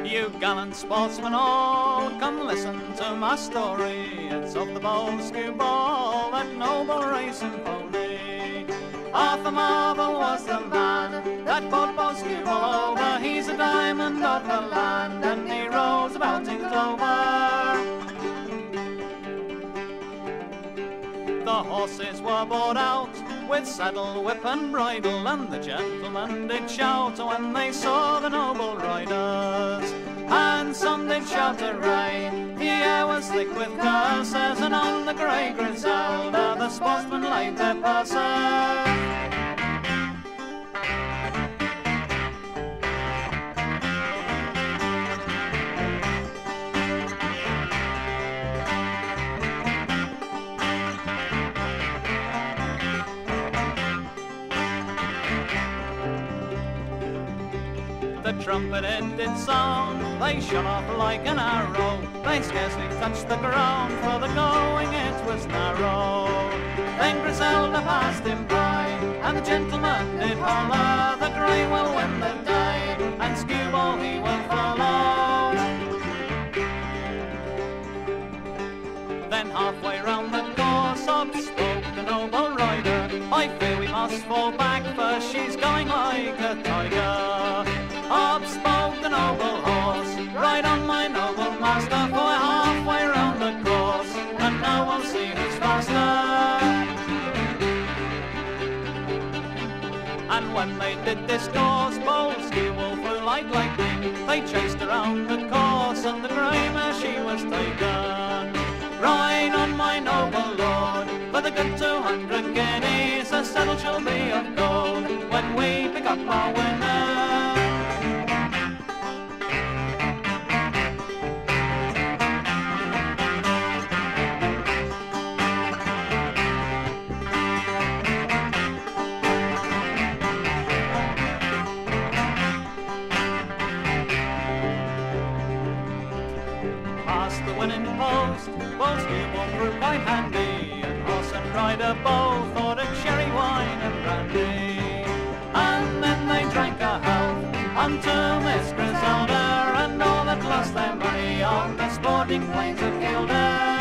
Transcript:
You gallant sportsmen all, come listen to my story. It's of the bold Skewball, that noble racing pony. Arthur Marvel was the man that bought bold Skewball over. He's a diamond of the land, and he rows about in clover. The horses were bought out with saddle, whip and bridle, and the gentlemen did shout when they saw the noble riders. And some did shout hooray, the air was thick with curses, and on the grey Griselda the sportsmen laid their purses. The trumpet end did sound, they shot off like an arrow. They scarcely touched the ground, for the going it was narrow. Then Griselda passed him by, and the gentleman did holler, the grey will win the day, and Skewball he will follow. Then halfway round the course up spoke the noble rider, I fear we must fall back, for she's going like a tiger. Up spoke the noble horse, ride on my noble master, for we're halfway round the course, and now we'll see who's faster. And when they did discourse, bold Skewball flew like lightning. They chased around the course, and the grey mare she was taken. Ride on my noble lord, for the good 200 guineas, the saddle shall be of gold when we pick up our winner. Past the winning post, bold Skewball grew quite handy, and horse and rider both ordered sherry, wine and brandy. And then they drank a health unto Miss Griselda, and all that lost their money on the sporting plains of Gilda.